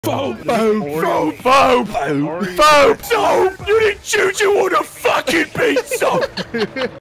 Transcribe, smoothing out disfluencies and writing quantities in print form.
Foap! Foap! Foap! Foap! No! You didn't choose you on a fucking pizza!